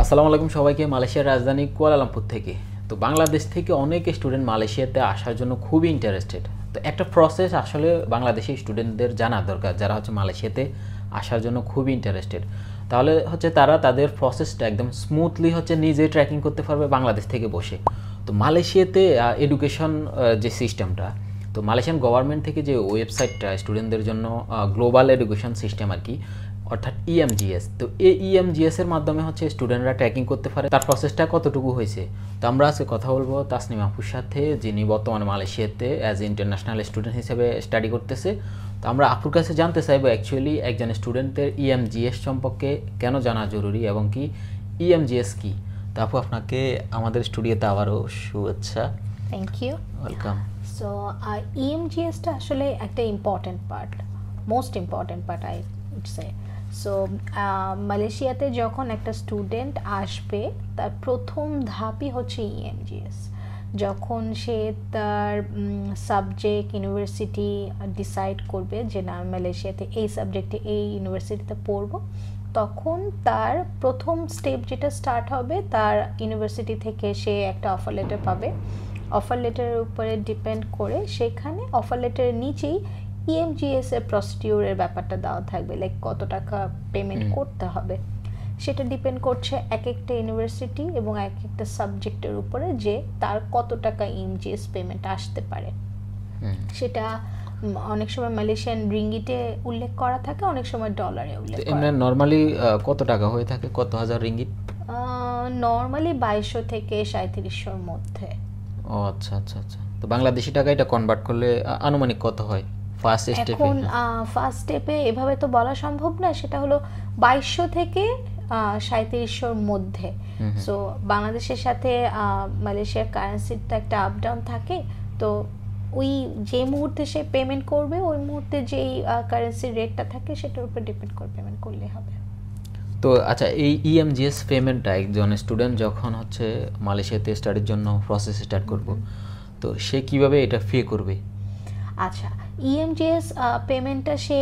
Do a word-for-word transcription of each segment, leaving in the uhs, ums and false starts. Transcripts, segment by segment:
আসসালামু আলাইকুম সবাইকে। মালয়েশিয়ার রাজধানী কুয়ালালামপুর থেকে তো বাংলাদেশ থেকে অনেক স্টুডেন্ট মালয়েশিয়াতে আসার জন্য খুবই ইন্টারেস্টেড। তো একটা প্রসেস আসলে বাংলাদেশি স্টুডেন্টদের জানা দরকার যারা হচ্ছে মালয়েশিয়াতে আসার জন্য খুবই ইন্টারেস্টেড। তাহলে হচ্ছে তারা তাদের প্রসেসটা একদম স্মুথলি হচ্ছে নিজে ট্র্যাকিং করতে পারবে বাংলাদেশ থেকে বসে। তো মালয়েশিয়াতে এডুকেশন যে সিস্টেমটা, তো মালয়েশিয়ান গভর্নমেন্ট থেকে যে ওয়েবসাইটটা স্টুডেন্টদের জন্য গ্লোবাল এডুকেশন সিস্টেম আর কি, অর্থাৎ ই এম জি এস। তো এই ই এম জি এস এর মাধ্যমে হচ্ছে স্টুডেন্টরা ট্র্যাকিং করতে পারে তার প্রসেসটা কতটুকু হয়েছে। তো আমরা আজকে কথা বলবো তাসনিম আপুর সাথে, যিনি বর্তমানে মালয়েশিয়াতে অ্যাজ ইন্টারন্যাশনাল স্টুডেন্ট হিসেবে স্টাডি করতেছে। তো আমরা আপুর কাছে জানতে চাইবো অ্যাকচুয়ালি একজন স্টুডেন্টের ই এম জি এস সম্পর্কে কেন জানা জরুরি এবং কি ই এম জি এস কি। তো আপু আপনাকে আমাদের স্টুডিওতে আবারও শুভেচ্ছা। Thank you, welcome. So E M G এসটা আসলে একটা important part, most important part I would say. So মালয়েশিয়াতে যখন একটা স্টুডেন্ট আসবে তার প্রথম ধাপই হচ্ছে ই এম জি এস। যখন সে তার সাবজেক্ট ইউনিভার্সিটি ডিসাইড করবে যে না মালয়েশিয়াতে এই সাবজেক্টে এই ইউনিভার্সিটিতে পড়বো, তখন তার প্রথম স্টেপ যেটা স্টার্ট হবে, তার ইউনিভার্সিটি থেকে সে একটা অফার লেটার পাবে। অফার লেটারের উপরে ডিপেন্ড করে সেখানে অফার লেটারের নিচেই ই এম জি এস এর প্রসিডিউরের ব্যাপারটা দেওয়া থাকবে, লাইক কত টাকা পেমেন্ট করতে হবে। সেটা ডিপেন্ড করছে এক একটা ইউনিভার্সিটি এবং এক একটা সাবজেক্টের উপরে যে তার কত টাকা E M G S payment আসতে পারে। সেটা অনেক সময় মালয়েশিয়ান রিঙ্গিটে উল্লেখ করা থাকে, অনেক সময় ডলারে উল্লেখ করা থাকে। নরমালি কত টাকা হয়ে থাকে, কত হাজার রিঙ্গিট? নরমালি বাইশশো থেকে সাঁইত্রিশশোর মধ্যে। ও আচ্ছা আচ্ছা আচ্ছা। তো বাংলাদেশি টাকা এটা কনভার্ট করলে আনুমানিক কত হয় ফার্স্ট স্টেপে? এখন ফার্স্ট স্টেপে এভাবে তো বলা সম্ভব না, সেটা হলো বাইশশো থেকে সাঁইত্রিশশোর মধ্যে। সো বাংলাদেশের সাথে মালয়েশিয়ার কারেন্সির তো একটা আপ ডাউন থাকে, তো ওই যে মুহূর্তে সে পেমেন্ট করবে ওই মুহূর্তে যেই কারেন্সির রেটটা থাকে সেটার উপর ডিপেন্ড করে পেমেন্ট করলে হবে। তো আচ্ছা, এই ই এম জি এস পেমেন্টটা একজন স্টুডেন্ট যখন হচ্ছে মালয়েশিয়াতে স্টাডির জন্য প্রসেস স্টার্ট করব, তো সে কিভাবে এটা পে করবে? আচ্ছা, ই এম জি এস পেমেন্টটা সে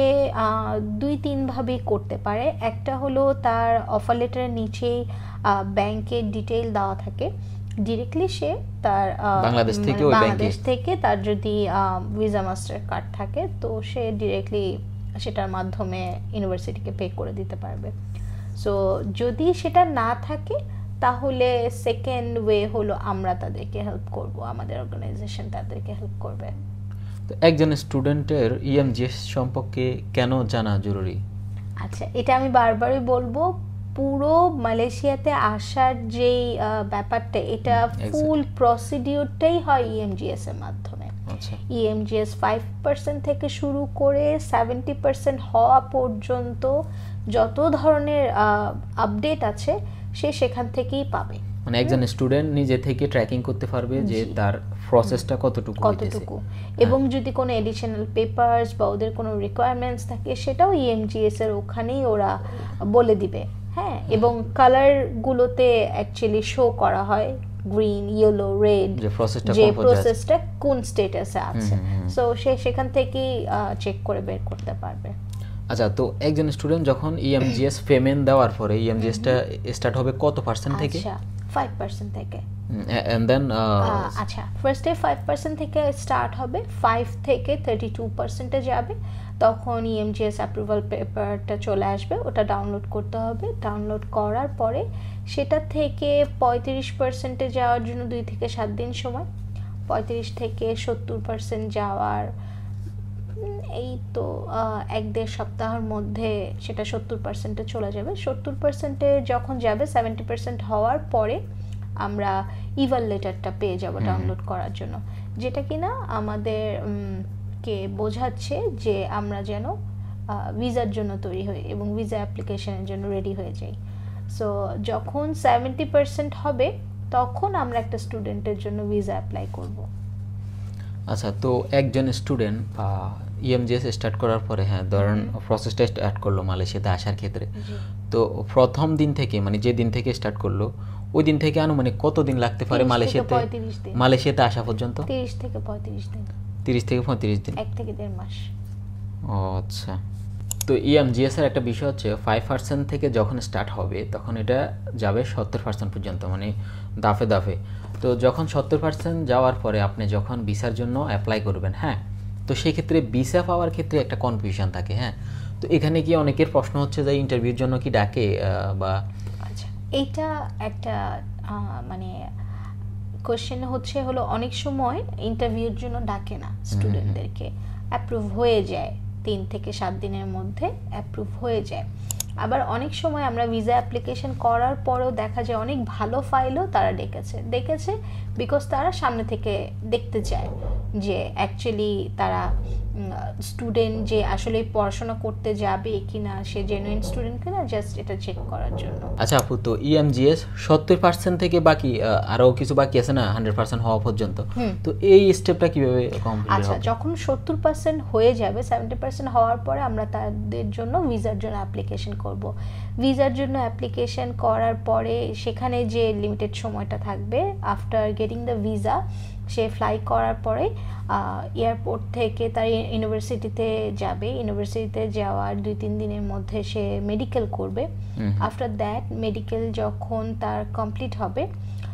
দুই তিনভাবেই করতে পারে। একটা হলো তার অফার লেটারের নিচেই ব্যাংকের ডিটেইল দেওয়া থাকে, ডিরেক্টলি সে তার বাংলাদেশ থেকে ওই বাংলাদেশ থেকে তার যদি ভিসা মাস্টার কার্ড থাকে তো সে ডিরেক্টলি সেটার মাধ্যমে ইউনিভার্সিটিকে পে করে দিতে পারবে। সো যদি সেটা না থাকে তাহলে সেকেন্ড ওয়ে হলো আমরা তাদেরকে হেল্প করব, আমাদের অর্গানাইজেশন তাদেরকে হেল্প করবে। তো একজন স্টুডেন্টের ই এম জি এস সম্পর্কে কেন জানা জরুরি? আচ্ছা, এটা আমি বারবারই বলবো, পুরো মালয়েশিয়াতে আসার যেই ব্যাপারটা, এটা ফুল প্রসিডিউরটাই হয় ই এম জি এস এর মাধ্যমে। E M G S five percent থেকে শুরু করে সেভেন্টি পার্সেন্ট হওয়া পর্যন্ত যত ধরনের আপডেট আছে সে সেখান থেকেই পাবে। মানে একজন স্টুডেন্ট নিজে থেকে ট্র্যাকিং করতে পারবে যে তার প্রসেসটা কতটুকু কতটুকু এবং যদি কোনো এডিশনাল পেপারস বা ওদের কোনো রিকোয়ারমেন্টস থাকে সেটাও ই এম জি এস এর ওখানেই ওরা বলে দিবে। হ্যাঁ, এবং কালারগুলোতে অ্যাকচুয়ালি শো করা হয় গ্রিন, ইয়েলো, রেড, যে প্রসেসটা কোন স্ট্যাটাসে আছে। সো সে সেখান থেকেই চেক করে বের করতে পারবে। আচ্ছা, তো একজন স্টুডেন্ট যখন E M G S payment দেওয়ার পরে ই এম জি এসটা স্টার্ট হবে কত পার্সেন্ট থেকে? আচ্ছা, ফাইভ পার্সেন্ট থেকে। এন্ড দেন আচ্ছা, ফার্স্টে ফাইভ পার্সেন্ট থেকে স্টার্ট হবে, ফাইভ থেকে থার্টি টু পার্সেন্টে যাবে। তখন E M G S approval পেপারটা চলে আসবে, ওটা ডাউনলোড করতে হবে। ডাউনলোড করার পরে সেটা থেকে পঁয়ত্রিশ পার্সেন্টে যাওয়ার জন্য দুই থেকে সাত দিন সময়, পঁয়ত্রিশ থেকে সত্তর পার্সেন্ট যাওয়ার এই তো এক দেড় সপ্তাহের মধ্যে সেটা সত্তর পার্সেন্টে চলে যাবে। সত্তর পার্সেন্টে যখন যাবে, সেভেন্টি পার্সেন্ট হওয়ার পরে আমরা ইভাল লেটারটা পেয়ে যাব ডাউনলোড করার জন্য, যেটা কিনা আমাদের কে বোঝাচ্ছে যে আমরা যেন ভিসার জন্য তৈরি হই এবং ভিসা অ্যাপ্লিকেশনের জন্য রেডি হয়ে যাই। সো যখন সেভেন্টি পার্সেন্ট হবে তখন আমরা একটা স্টুডেন্টের জন্য ভিসা অ্যাপ্লাই করব। আচ্ছা, তো একজন student E M G S start করার পরে, হ্যাঁ ধরেন প্রসেসটা স্টার্ট করলো মালয়েশিয়াতে আসার ক্ষেত্রে, তো প্রথম দিন থেকে মানে যে দিন থেকে স্টার্ট করলো ওই দিন থেকে আনুমানিক কত দিন লাগতে পারে মালয়েশিয়াতে মালয়েশিয়াতে আসা পর্যন্ত? তিরিশ থেকে পঁয়ত্রিশ দিন। তিরিশ থেকে পঁয়ত্রিশ দিন, এক থেকে দেড় মাস। ও আচ্ছা। তো ইএমজিএস এর একটা বিষয় হচ্ছে ফাইভ পার্সেন্ট থেকে যখন স্টার্ট হবে তখন এটা যাবে সত্তর পার্সেন্ট পর্যন্ত, মানে দাফে দাফে। তো যখন সত্তর পার্সেন্ট যাওয়ার পরে আপনি যখন ভিসার জন্য অ্যাপ্লাই করবেন, হ্যাঁ, তো সেই ক্ষেত্রে ভিসা পাওয়ার ক্ষেত্রে একটা কনফিউশন থাকে। হ্যাঁ, তো এখানে কি অনেকের প্রশ্ন হচ্ছে যে ইন্টারভিউর জন্য কি ডাকে বা আচ্ছা, এইটা একটা মানে কোশ্চেন হচ্ছে হলো অনেক সময় ইন্টারভিউর জন্য ডাকে না স্টুডেন্টদেরকে, অ্যাপ্রুভ হয়ে যায় তিন থেকে সাত দিনের মধ্যে অ্যাপ্রুভ হয়ে যায়। আবার অনেক সময় আমরা ভিসা অ্যাপ্লিকেশন করার পরেও দেখা যায় অনেক ভালো ফাইলও তারা ডেকেছে ডেকেছে বিকজ তারা সামনে থেকে দেখতে চায় যে অ্যাকচুয়ালি তারা স্টুডেন্ট যে আসলে পড়াশোনা করতে যাবে কিনা, সে জেনুইন স্টুডেন্ট কিনা, জাস্ট এটা চেক করার জন্য। আচ্ছা আপু, তো ইএমজিএস সত্তর পার্সেন্ট থেকে বাকি আরও কিছু বাকি আছে না হান্ড্রেড পার্সেন্ট হওয়া পর্যন্ত, তো এই স্টেপটা কীভাবে কমপ্লিট হবে? আচ্ছা, যখন সত্তর পার্সেন্ট হয়ে যাবে, সেভেন্টি পার্সেন্ট হওয়ার পরে আমরা তাদের জন্য ভিসার জন্য অ্যাপ্লিকেশন করব। ভিসার জন্য অ্যাপ্লিকেশন করার পরে সেখানে যে লিমিটেড সময়টা থাকবে, আফটার গেটিং দ্য ভিসা, সে ফ্লাই করার পরে এয়ারপোর্ট থেকে তার ইউনিভার্সিটিতে যাবে। ইউনিভার্সিটিতে যাওয়ার দুই তিন দিনের মধ্যে সে মেডিকেল করবে। আফটার দ্যাট মেডিকেল যখন তার কমপ্লিট হবে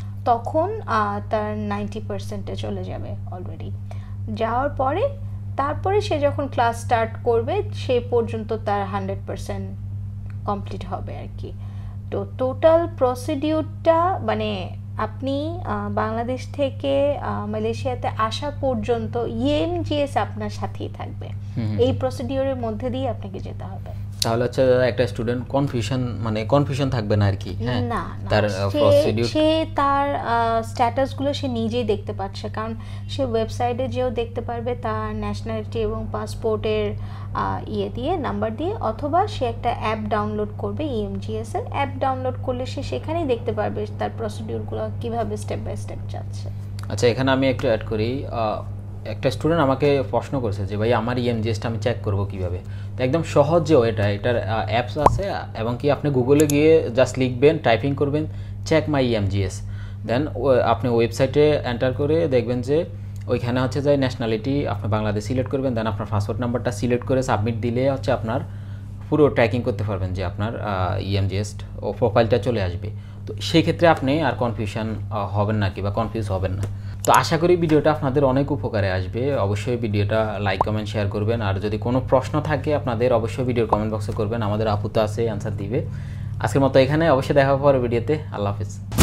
তখন তার নাইনটি পার্সেন্টে চলে যাবে অলরেডি। যাওয়ার পরে তারপরে সে যখন ক্লাস স্টার্ট করবে সে পর্যন্ত তার হান্ড্রেড পার্সেন্ট কমপ্লিট হবে আর কি। তো টোটাল প্রসিডিউরটা মানে আপনি বাংলাদেশ থেকে মালয়েশিয়াতে আসা পর্যন্ত ইএমজিএস আপনার সাথেই থাকবে। এই প্রসিডিউরের মধ্যে দিয়ে আপনাকে যেতে হবে। তাহলে হচ্ছে একটা স্টুডেন্ট কনফিউশন মানে কনফিউশন থাকবে না আর কি। হ্যাঁ, না, তার প্রসিডিউর সে তার স্ট্যাটাসগুলো সে নিজেই দেখতে পাচ্ছে, কারণ সে ওয়েবসাইটে যেও দেখতে পারবে তার ন্যাশনালিটি এবং পাসপোর্টের ইয়ে দিয়ে নাম্বার দিয়ে, অথবা সে একটা অ্যাপ ডাউনলোড করবে ইএমজিএস এর। অ্যাপ ডাউনলোড করলে সে সেখানেই দেখতে পারবে তার প্রসিডিউরগুলো কিভাবে স্টেপ বাই স্টেপ যাচ্ছে। আচ্ছা, এখানে আমি একটু অ্যাড করি। একটা স্টুডেন্ট আমাকে প্রশ্ন করেছে যে ভাই আমার ইএমজিএসটা আমি চেক করব কিভাবে। তো একদম সহজ যে এটা এটার অ্যাপস আছে, এবং কি আপনি গুগলে গিয়ে জাস্ট লিখবেন, টাইপিং করবেন চেক মাই ইএমজিএস, দেন আপনি ওয়েবসাইটে এন্টার করে দেখবেন যে ওইখানে হচ্ছে যে ন্যাশনালিটি আপনি বাংলাদেশ সিলেক্ট করবেন, দেন আপনার পাসপোর্ট নাম্বারটা সিলেক্ট করে সাবমিট দিলে হচ্ছে আপনার পুরো ট্র্যাকিং করতে পারবেন যে আপনার ইএমজিএস ও প্রোফাইলটা চলে আসবে। তো সেই ক্ষেত্রে আপনি আর কনফিউশন হবেন না কি বা কনফিউজ হবেন না। তো আশা করি ভিডিওটা আপনাদের অনেক উপকারে আসবে। অবশ্যই ভিডিওটা লাইক কমেন্ট শেয়ার করবেন, আর যদি কোনো প্রশ্ন থাকে আপনাদের অবশ্যই ভিডিওর কমেন্ট বক্সে করবেন, আমাদের আপু তো আছে অ্যান্সার দিবে। আজকের মতো এখানে, অবশ্যই দেখা হবে পরের ভিডিওতে। আল্লাহ হাফিজ।